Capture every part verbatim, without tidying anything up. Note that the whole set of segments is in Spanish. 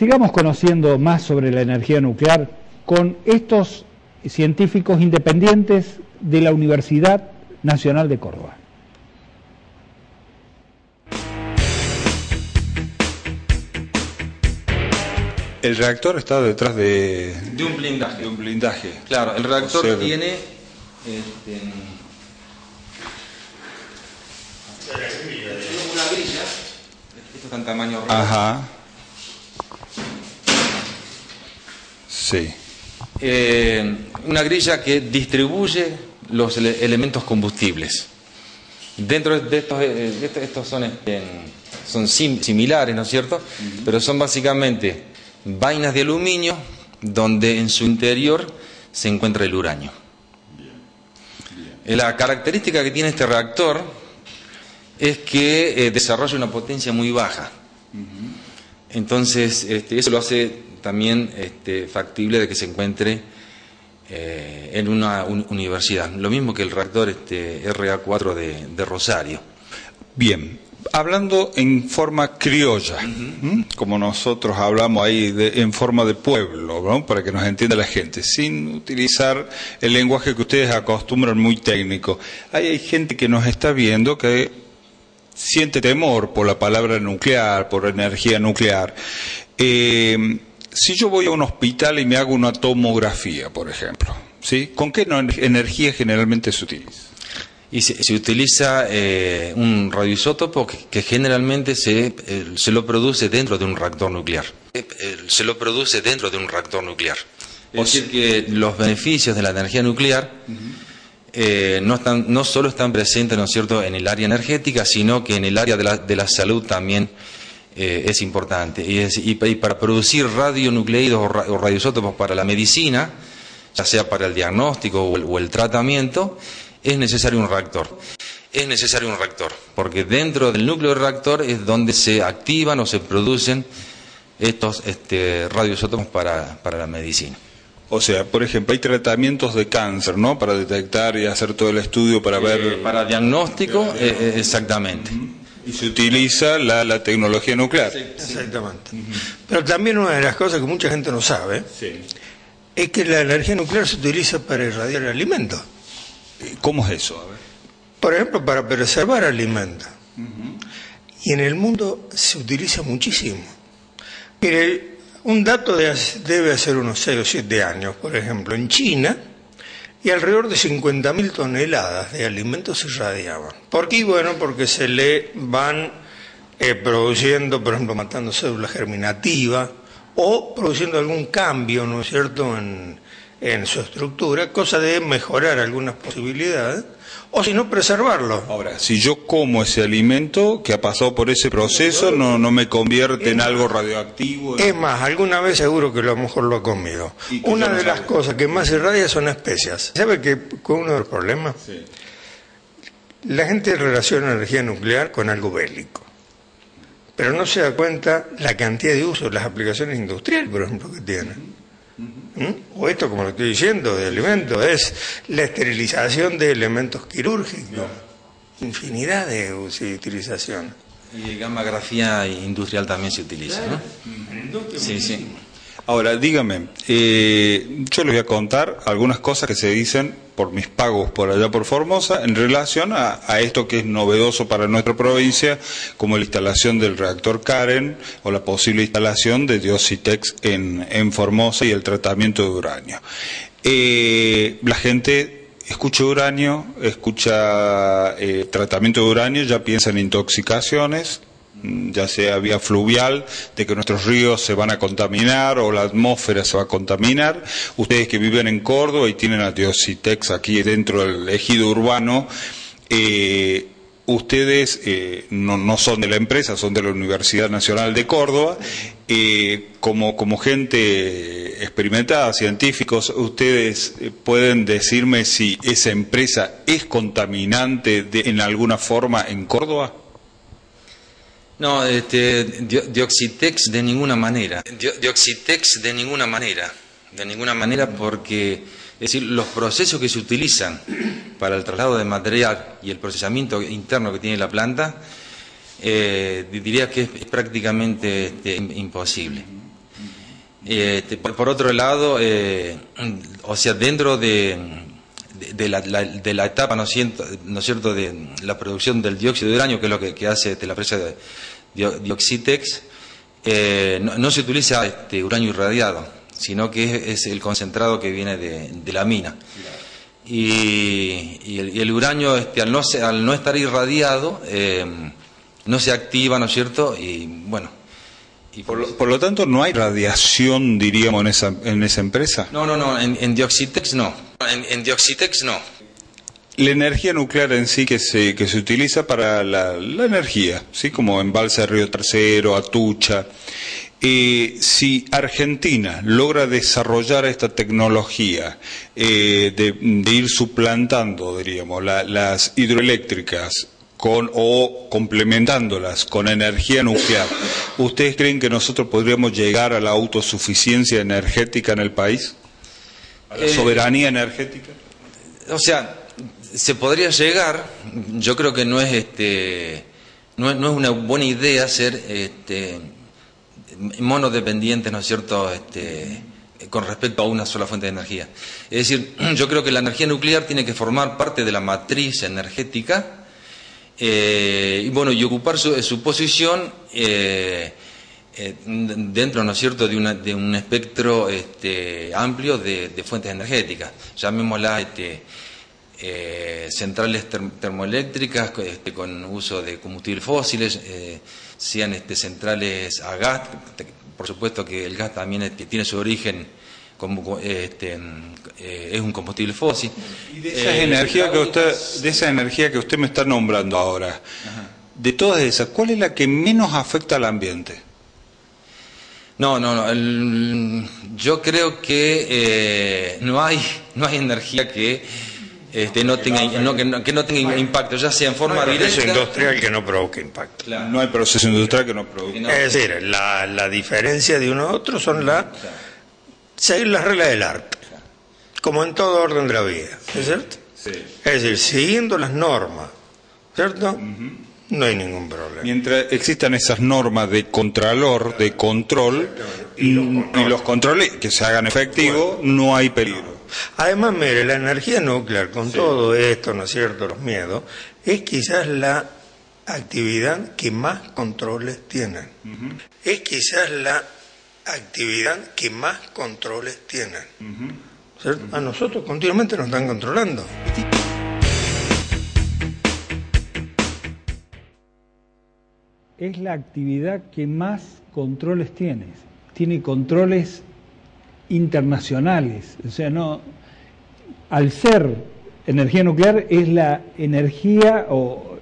Sigamos conociendo más sobre la energía nuclear con estos científicos independientes de la Universidad Nacional de Córdoba. El reactor está detrás de... De un blindaje. De un blindaje. Claro, el reactor o sea, tiene... Este, una grilla. Esto está en tamaño real. Ajá. Sí. Eh, una grilla que distribuye los ele elementos combustibles. Dentro de estos, de estos, estos son, este, son sim similares, ¿no es cierto? Uh-huh. Pero son básicamente vainas de aluminio donde en su interior se encuentra el uranio. Bien. Bien. La característica que tiene este reactor es que eh, desarrolla una potencia muy baja. Uh-huh. Entonces, este, eso lo hace también este, factible de que se encuentre eh, en una un, universidad. Lo mismo que el reactor este, R A cuatro de, de Rosario. Bien, hablando en forma criolla, uh-huh. como nosotros hablamos ahí de, en forma de pueblo, ¿no? Para que nos entienda la gente, sin utilizar el lenguaje que ustedes acostumbran muy técnico. Ahí hay gente que nos está viendo que siente temor por la palabra nuclear, por energía nuclear. Eh, Si yo voy a un hospital y me hago una tomografía, por ejemplo, ¿sí? ¿Con qué energía generalmente se utiliza? Y se, se utiliza eh, un radioisótopo que, que generalmente se, eh, se lo produce dentro de un reactor nuclear. Eh, se lo produce dentro de un reactor nuclear. Es decir, que los beneficios de la energía nuclear uh-huh. eh, no, están, no solo están presentes, ¿no es cierto?, en el área energética, sino que en el área de la, de la salud también. Eh, es importante y, es, y, y para producir radionucleidos o, ra, o radioisótopos para la medicina, ya sea para el diagnóstico o el, o el tratamiento, es necesario un reactor. Es necesario un reactor, porque dentro del núcleo del reactor es donde se activan o se producen estos este, radioisótopos para, para la medicina. O sea, por ejemplo, hay tratamientos de cáncer, ¿no? Para detectar y hacer todo el estudio para eh, ver... Para diagnóstico, eh, eh, exactamente. Uh-huh. Y se utiliza la, la tecnología nuclear. Sí, exactamente. Uh-huh. Pero también una de las cosas que mucha gente no sabe sí. es que la energía nuclear se utiliza para irradiar alimentos. ¿Cómo es eso? A ver. Por ejemplo, para preservar alimentos. Uh-huh. Y en el mundo se utiliza muchísimo. Mire, un dato de, debe hacer unos seis o siete años, por ejemplo, en China, y alrededor de cincuenta mil toneladas de alimentos se irradiaban. ¿Por qué? Bueno, porque se le van eh, produciendo, por ejemplo, matando células germinativas o produciendo algún cambio, ¿no es cierto?, en, en su estructura, cosa de mejorar algunas posibilidades, o si no, preservarlo. Ahora, si yo como ese alimento que ha pasado por ese proceso, no, no me convierte en algo radioactivo. Es más, alguna vez seguro que a lo mejor lo ha comido. Una de las cosas que más irradia son especias. ¿Sabe que con uno de los problemas? Sí. La gente relaciona energía nuclear con algo bélico, pero no se da cuenta la cantidad de usos, las aplicaciones industriales, por ejemplo, que tiene. ¿Mm? O esto, como lo estoy diciendo, de alimentos, es la esterilización de elementos quirúrgicos, no. Infinidad de utilizaciones. Y gammagrafía industrial también se utiliza, ¿no? Sí, sí. Ahora, dígame, eh, yo les voy a contar algunas cosas que se dicen por mis pagos por allá por Formosa en relación a, a esto que es novedoso para nuestra provincia, como la instalación del reactor Karen o la posible instalación de Diositex en, en Formosa y el tratamiento de uranio. Eh, la gente escucha uranio, escucha eh, tratamiento de uranio, ya piensa en intoxicaciones, ya sea vía fluvial, de que nuestros ríos se van a contaminar o la atmósfera se va a contaminar. Ustedes que viven en Córdoba y tienen a Diositex aquí dentro del ejido urbano, eh, ustedes eh, no, no son de la empresa, son de la Universidad Nacional de Córdoba, eh, como, como gente experimentada, científicos, ¿ustedes pueden decirme si esa empresa es contaminante de, en alguna forma en Córdoba? No, este, Diositex de ninguna manera. Diositex de ninguna manera. De ninguna manera porque, es decir, los procesos que se utilizan para el traslado de material y el procesamiento interno que tiene la planta, eh, diría que es prácticamente este, imposible. Eh, por, por otro lado, eh, o sea, dentro de, de, de, la, la, de la etapa, ¿no es cierto?, ¿no es cierto?, de la producción del dióxido de uranio, que es lo que, que hace este, la empresa de Dioxitex, eh, no, no se utiliza este, uranio irradiado, sino que es, es el concentrado que viene de, de la mina. Y, y, el, y el uranio, este, al, no se, al no estar irradiado, eh, no se activa, ¿no es cierto?, y bueno... Y por, lo, por lo tanto, ¿no hay radiación, diríamos, en esa, en esa empresa? No, no, no, en, en Dioxitex no. En, en Dioxitex no. La energía nuclear en sí que se, que se utiliza para la, la energía, ¿sí? Como en Balsa de Río Tercero, Atucha. Eh, si Argentina logra desarrollar esta tecnología eh, de, de ir suplantando, diríamos, la, las hidroeléctricas, Con, o complementándolas con energía nuclear, ¿ustedes creen que nosotros podríamos llegar a la autosuficiencia energética en el país? ¿A la eh, soberanía energética? O sea, se podría llegar. Yo creo que no es este no es, no es una buena idea ser este monodependientes, ¿no es cierto?, este con respecto a una sola fuente de energía. Es decir, yo creo que la energía nuclear tiene que formar parte de la matriz energética. Eh, y bueno, y ocupar su, su posición eh, eh, dentro, ¿no es cierto?, de, una, de un espectro este, amplio de, de fuentes energéticas. Llamémoslas este, eh, centrales term termoeléctricas este, con uso de combustibles fósiles, eh, sean este, centrales a gas. Por supuesto que el gas también este, tiene su origen como este, eh, es un combustible fósil. Y de esa eh, energía que usted, de esa energía que usted me está nombrando ahora, ajá, de todas esas, ¿cuál es la que menos afecta al ambiente? No, no, no. El, yo creo que eh, no hay no hay energía que este, no tenga no, que, no, que no tenga impacto, ya sea en forma no hay directa. proceso industrial que no provoque impacto. Claro. No hay proceso industrial que no provoque. No. Es decir, la, la diferencia de uno a otro son la claro. seguir las reglas del arte, como en todo orden de la vida, ¿es cierto? Sí. Es decir, siguiendo las normas, ¿cierto? Uh-huh. No hay ningún problema. Mientras existan esas normas de contralor, de control, y los, y los controles que se hagan efectivos, bueno, no hay peligro. Además, mire, la energía nuclear, con sí. todo esto, ¿no es cierto?, los miedos, es quizás la actividad que más controles tienen. Uh-huh. Es quizás la actividad que más controles tienen. Uh-huh. ¿Cierto? Uh-huh. A nosotros continuamente nos están controlando. Es la actividad que más controles tiene. Tiene controles internacionales. O sea, no, al ser energía nuclear es la energía o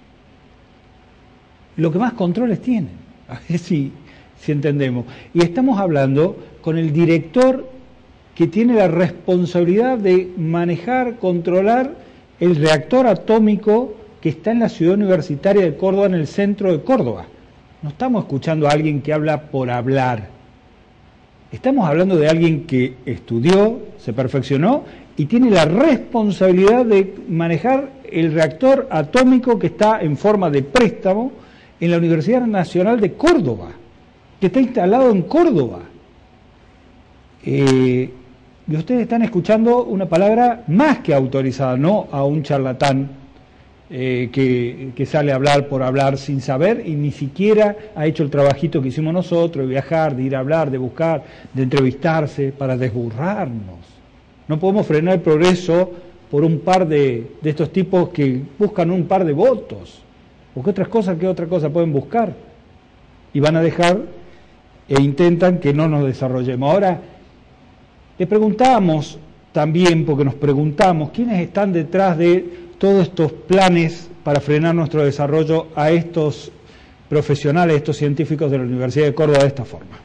lo que más controles tiene. A ver si si entendemos. Y estamos hablando con el director que tiene la responsabilidad de manejar, controlar el reactor atómico que está en la ciudad universitaria de Córdoba, en el centro de Córdoba. No estamos escuchando a alguien que habla por hablar. Estamos hablando de alguien que estudió, se perfeccionó y tiene la responsabilidad de manejar el reactor atómico que está en forma de préstamo en la Universidad Nacional de Córdoba, que está instalado en Córdoba. Eh, y ustedes están escuchando una palabra más que autorizada, no a un charlatán eh, que, que sale a hablar por hablar sin saber y ni siquiera ha hecho el trabajito que hicimos nosotros, de viajar, de ir a hablar, de buscar, de entrevistarse, para desburrarnos. No podemos frenar el progreso por un par de, de estos tipos que buscan un par de votos. Porque otras cosas, ¿qué otra cosa pueden buscar? Y van a dejar e intentan que no nos desarrollemos. Ahora, le preguntamos también, porque nos preguntamos, ¿quiénes están detrás de todos estos planes para frenar nuestro desarrollo a estos profesionales, a estos científicos de la Universidad de Córdoba de esta forma?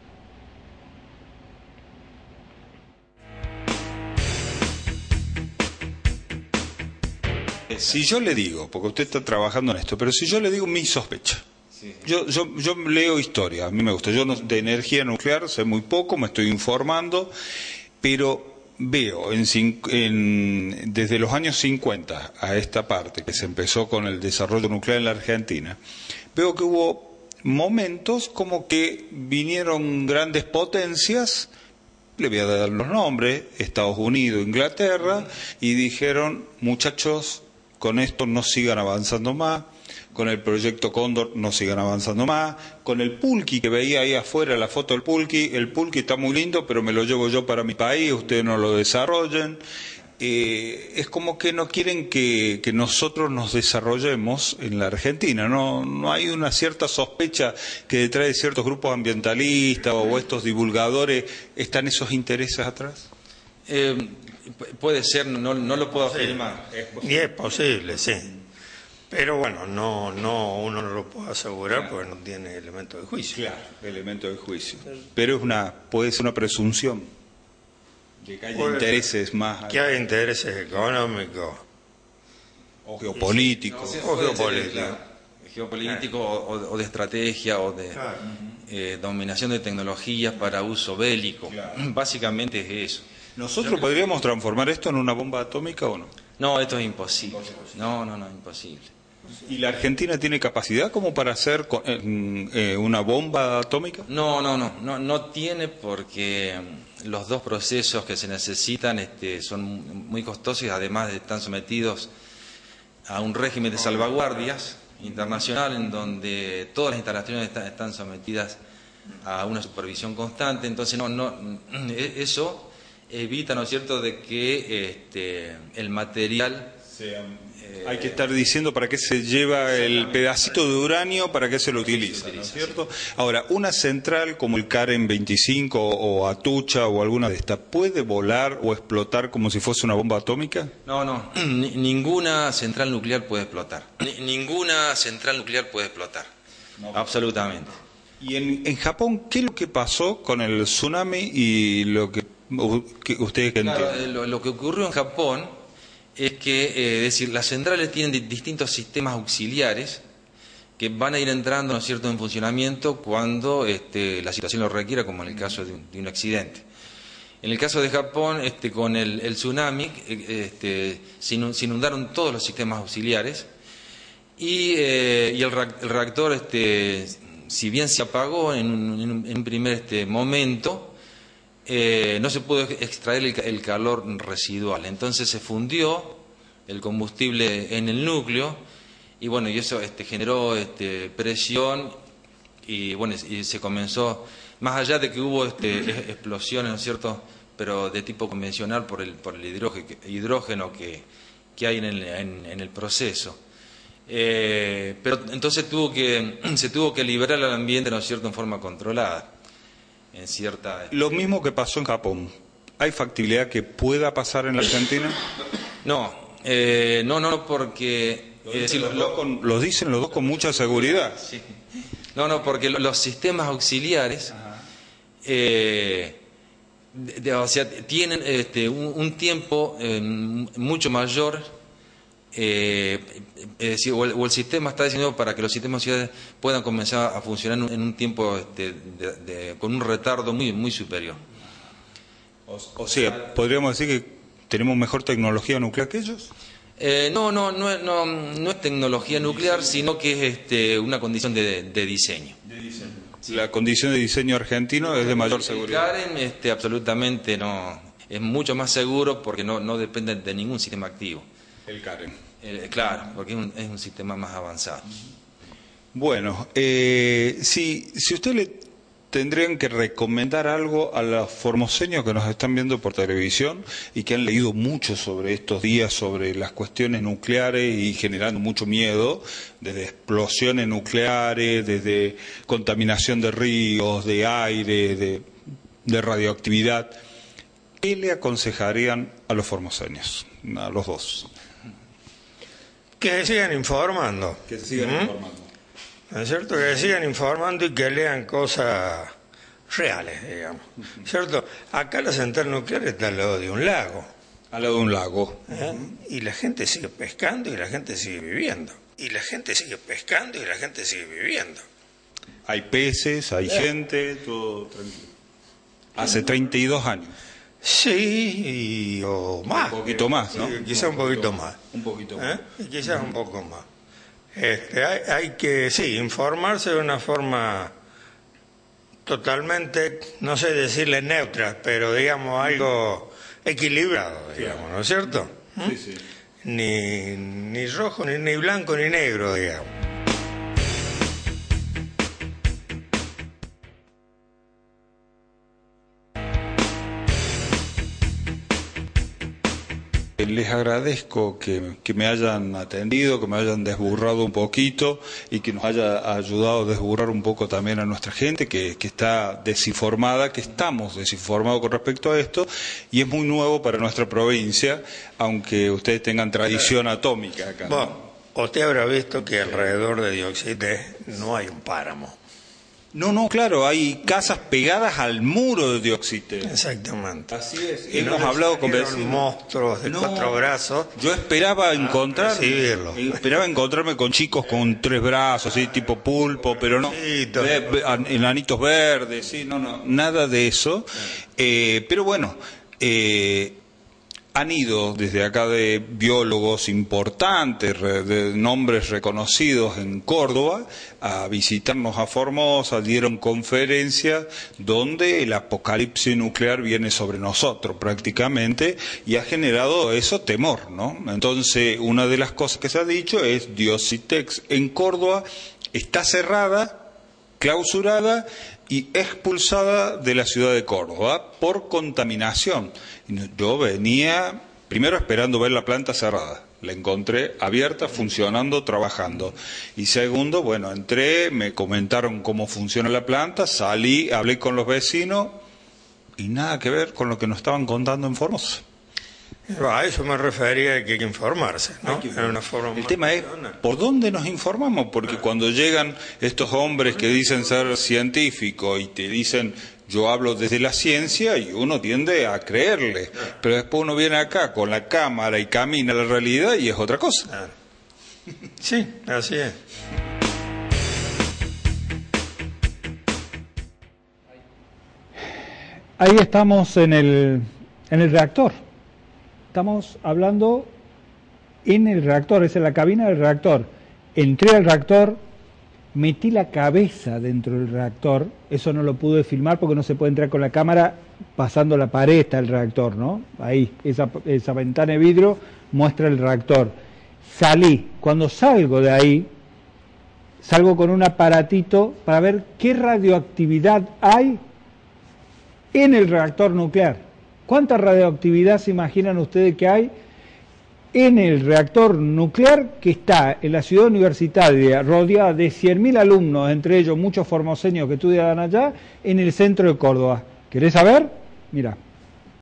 Si yo le digo, porque usted está trabajando en esto, pero si yo le digo mi sospecha, Yo, yo, yo leo historia, a mí me gusta. Yo no, de energía nuclear sé muy poco, me estoy informando, pero veo en, en, desde los años cincuenta a esta parte, que se empezó con el desarrollo nuclear en la Argentina, veo que hubo momentos como que vinieron grandes potencias, le voy a dar los nombres, Estados Unidos, Inglaterra, y dijeron, muchachos, con esto no sigan avanzando más, con el proyecto Cóndor no sigan avanzando más, con el pulqui que veía ahí afuera, la foto del pulqui, el pulqui está muy lindo, pero me lo llevo yo para mi país, ustedes no lo desarrollen. Eh, es como que no quieren que, que nosotros nos desarrollemos en la Argentina, no, no hay una cierta sospecha que detrás de ciertos grupos ambientalistas o estos divulgadores están esos intereses atrás. Eh, puede ser, no, no lo puedo afirmar. Y es posible, sí. Pero bueno, no, no, uno no lo puede asegurar, claro, porque no tiene elemento de juicio. Claro, elemento de juicio. Pero es una, puede ser una presunción de que haya puede intereses más. Que haya intereses económicos. O geopolíticos. No, o geopolíticos. Claro. Geopolítico claro. o, o de estrategia o de claro. eh, dominación de tecnologías para uso bélico. Claro. Básicamente es eso. ¿Nosotros podríamos transformar esto en una bomba atómica o no? No, esto es imposible. No, no, no, imposible. ¿Y la Argentina tiene capacidad como para hacer eh, una bomba atómica? No, no, no, no, no tiene, porque los dos procesos que se necesitan este, son muy costosos y además están sometidos a un régimen de salvaguardias internacional en donde todas las instalaciones están, están sometidas a una supervisión constante. Entonces, no, no, eso evita, ¿no es cierto?, de que este, el material sea, eh, hay que estar diciendo para qué se lleva el pedacito de uranio, para qué se lo utiliza, ¿no es cierto? Ahora, una central como el Karen veinticinco o Atucha o alguna de estas, ¿puede volar o explotar como si fuese una bomba atómica? No, no, N ninguna central nuclear puede explotar. N ninguna central nuclear puede explotar, no, absolutamente. ¿Y en, en Japón qué es lo que pasó con el tsunami y lo que, que ustedes claro, entienden? Lo, lo que ocurrió en Japón es que, eh, es decir, las centrales tienen distintos sistemas auxiliares que van a ir entrando, ¿no es cierto?, en funcionamiento cuando este, la situación lo requiera, como en el caso de un, de un accidente. En el caso de Japón, este, con el, el tsunami, este, se inundaron todos los sistemas auxiliares y, eh, y el, el reactor, este, si bien se apagó en un, en un, en un primer este, momento, Eh, no se pudo extraer el, el calor residual, entonces se fundió el combustible en el núcleo y bueno, y eso este, generó este, presión y bueno, y se comenzó, más allá de que hubo este, explosiones, ¿no es cierto?, pero de tipo convencional por el, por el hidrógeno, hidrógeno que, que hay en el, en, en el proceso. Eh, pero entonces tuvo que, se tuvo que liberar al ambiente, ¿no es cierto?, en forma controlada. En cierta... Lo mismo que pasó en Japón. ¿Hay factibilidad que pueda pasar en la Argentina? No, eh, no, no, porque... Lo dicen, los lo, con, lo dicen los dos con mucha seguridad. Sí. No, no, porque los sistemas auxiliares, eh, de, de, o sea, tienen este, un, un tiempo eh, mucho mayor. Eh, es decir, o el, o el sistema está diseñado para que los sistemas auxiliares puedan comenzar a funcionar en un, en un tiempo este, de, de, con un retardo muy, muy superior. O, o sea, ¿podríamos decir que tenemos mejor tecnología nuclear que ellos? Eh, no, no, no, no, no es tecnología nuclear, sino que es este, una condición de, de diseño. De diseño. Sí. La condición de diseño argentino es de mayor seguridad. El Karen, este, absolutamente no, es mucho más seguro porque no, no depende de ningún sistema activo. El Karen. Eh, claro, porque es un, es un sistema más avanzado. Bueno, eh, si, si usted le tendrían que recomendar algo a los formoseños que nos están viendo por televisión y que han leído mucho sobre estos días, sobre las cuestiones nucleares y generando mucho miedo, desde explosiones nucleares, desde contaminación de ríos, de aire, de, de radioactividad, ¿qué le aconsejarían a los formoseños, a los dos? Que sigan informando. Que sigan ¿Mm? informando. ¿No es cierto? Que sigan informando y que lean cosas reales, digamos. Uh-huh. ¿Cierto? Acá la central nuclear está al lado de un lago. Al lado de un lago. ¿Eh? Y la gente sigue pescando y la gente sigue viviendo. Y la gente sigue pescando y la gente sigue viviendo. Hay peces, hay ¿Eh? gente, todo tranquilo. Hace treinta y dos años. Sí, y, o más. Un poquito más, ¿no? Sí, quizás un poquito más. Un poquito más. ¿Eh? Y quizás un poco más. Este, hay, hay que, sí, informarse de una forma totalmente, no sé decirle neutra, pero digamos algo equilibrado, digamos, ¿no es cierto? ¿Mm? Sí, sí. Ni, ni rojo, ni, ni blanco, ni negro, digamos. Les agradezco que, que me hayan atendido, que me hayan desburrado un poquito y que nos haya ayudado a desburrar un poco también a nuestra gente que, que está desinformada, que estamos desinformados con respecto a esto y es muy nuevo para nuestra provincia, aunque ustedes tengan tradición atómica acá. Bueno, usted habrá visto que alrededor de Dioxite no hay un páramo. No, no, claro, hay casas pegadas al muro de Dioxite. Exactamente. Así es. Y Hemos no hablado con vecinos. vecinos. Monstruos de No, cuatro brazos. Yo esperaba encontrar, recibirlo. esperaba encontrarme con chicos con tres brazos, así tipo pulpo, pero no, Sí, todo. Ve- ve- an- enanitos verdes, sí, no, no, nada de eso. Eh, pero bueno, eh, han ido desde acá de biólogos importantes, re- de nombres reconocidos en Córdoba, a visitarnos a Formosa, dieron conferencias donde el apocalipsis nuclear viene sobre nosotros prácticamente y ha generado eso temor, ¿no? Entonces, una de las cosas que se ha dicho es Dioxitex en Córdoba está cerrada, clausurada y expulsada de la ciudad de Córdoba por contaminación. Yo venía primero esperando ver la planta cerrada, la encontré abierta, funcionando, trabajando. Y segundo, bueno, entré, me comentaron cómo funciona la planta, salí, hablé con los vecinos y nada que ver con lo que nos estaban contando en Formosa. A eso me refería que hay que informarse, ¿no? Hay que En una forma El más tema es, racional. ¿por dónde nos informamos? Porque cuando llegan estos hombres que dicen ser científicos y te dicen, yo hablo desde la ciencia, y uno tiende a creerle. Pero después uno viene acá con la cámara y camina la realidad y es otra cosa. Claro. Sí, así es. Ahí estamos en el, en el reactor. Estamos hablando en el reactor, es en la cabina del reactor. Entré al reactor, metí la cabeza dentro del reactor, eso no lo pude filmar porque no se puede entrar con la cámara pasando la pared está el reactor, ¿no? Ahí, esa, esa ventana de vidrio muestra el reactor. Salí, cuando salgo de ahí, salgo con un aparatito para ver qué radioactividad hay en el reactor nuclear. ¿Cuánta radioactividad se imaginan ustedes que hay en el reactor nuclear que está en la ciudad universitaria, rodeada de cien mil alumnos, entre ellos muchos formoseños que estudian allá, en el centro de Córdoba? ¿Querés saber? Mira.